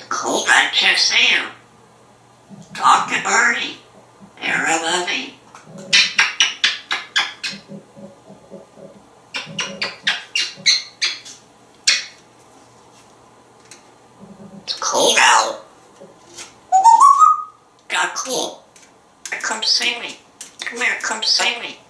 Cool, I just see you. Talk to Birdie. Here, lovie. It's cold out. Got cool. Come see me. Come here, come see me.